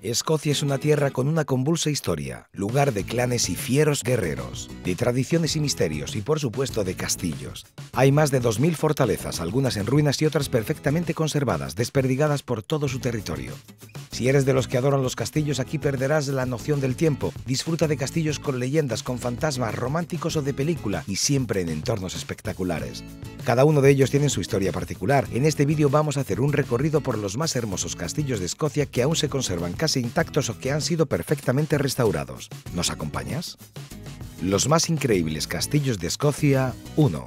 Escocia es una tierra con una convulsa historia, lugar de clanes y fieros guerreros, de tradiciones y misterios y por supuesto de castillos. Hay más de 2000 fortalezas, algunas en ruinas y otras perfectamente conservadas, desperdigadas por todo su territorio. Si eres de los que adoran los castillos, aquí perderás la noción del tiempo. Disfruta de castillos con leyendas, con fantasmas, románticos o de película y siempre en entornos espectaculares. Cada uno de ellos tiene su historia particular. En este vídeo vamos a hacer un recorrido por los más hermosos castillos de Escocia que aún se conservan casi intactos o que han sido perfectamente restaurados. ¿Nos acompañas? Los más increíbles castillos de Escocia. 1.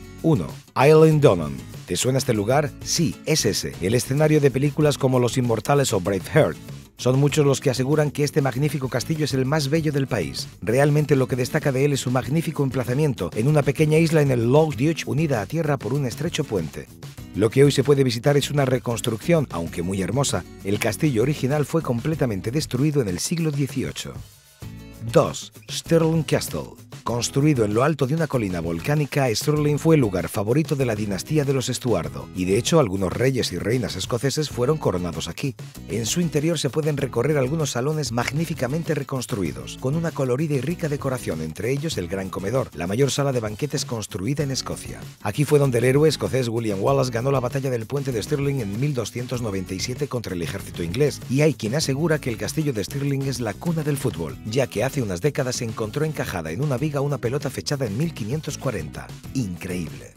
Isle Donan. ¿Te suena este lugar? Sí, es ese, el escenario de películas como Los Inmortales o Braveheart. Son muchos los que aseguran que este magnífico castillo es el más bello del país. Realmente lo que destaca de él es su magnífico emplazamiento en una pequeña isla en el Lough Neagh unida a tierra por un estrecho puente. Lo que hoy se puede visitar es una reconstrucción, aunque muy hermosa. El castillo original fue completamente destruido en el siglo XVIII. 2. Stirling Castle. Construido en lo alto de una colina volcánica, Stirling fue el lugar favorito de la dinastía de los Estuardo, y de hecho algunos reyes y reinas escoceses fueron coronados aquí. En su interior se pueden recorrer algunos salones magníficamente reconstruidos, con una colorida y rica decoración, entre ellos el gran comedor, la mayor sala de banquetes construida en Escocia. Aquí fue donde el héroe escocés William Wallace ganó la batalla del puente de Stirling en 1297 contra el ejército inglés, y hay quien asegura que el castillo de Stirling es la cuna del fútbol, ya que hace unas décadas se encontró encajada en una viga una pelota fechada en 1540. Increíble.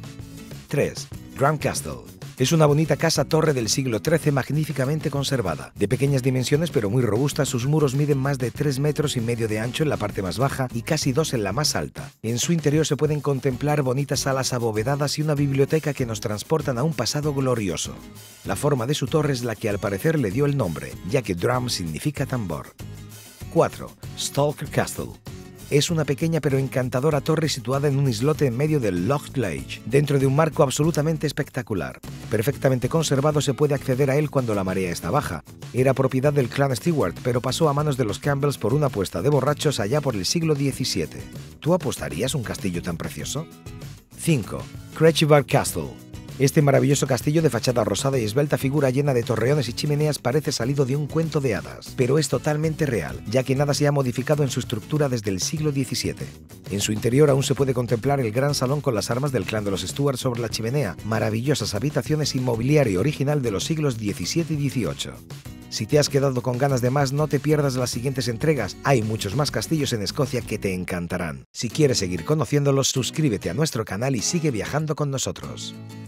3. Drum Castle. Es una bonita casa-torre del siglo XIII magníficamente conservada. De pequeñas dimensiones pero muy robusta, sus muros miden más de 3,5 metros de ancho en la parte más baja y casi 2 en la más alta. En su interior se pueden contemplar bonitas salas abovedadas y una biblioteca que nos transportan a un pasado glorioso. La forma de su torre es la que al parecer le dio el nombre, ya que drum significa tambor. 4. Stalker Castle. Es una pequeña pero encantadora torre situada en un islote en medio del Lough Neagh, dentro de un marco absolutamente espectacular. Perfectamente conservado, se puede acceder a él cuando la marea está baja. Era propiedad del clan Stewart, pero pasó a manos de los Campbells por una apuesta de borrachos allá por el siglo XVII. ¿Tú apostarías un castillo tan precioso? 5. Cretchybar Castle. Este maravilloso castillo de fachada rosada y esbelta figura llena de torreones y chimeneas parece salido de un cuento de hadas, pero es totalmente real, ya que nada se ha modificado en su estructura desde el siglo XVII. En su interior aún se puede contemplar el gran salón con las armas del clan de los Stuart sobre la chimenea, maravillosas habitaciones y mobiliario original de los siglos XVII y XVIII. Si te has quedado con ganas de más, no te pierdas las siguientes entregas. Hay muchos más castillos en Escocia que te encantarán. Si quieres seguir conociéndolos, suscríbete a nuestro canal y sigue viajando con nosotros.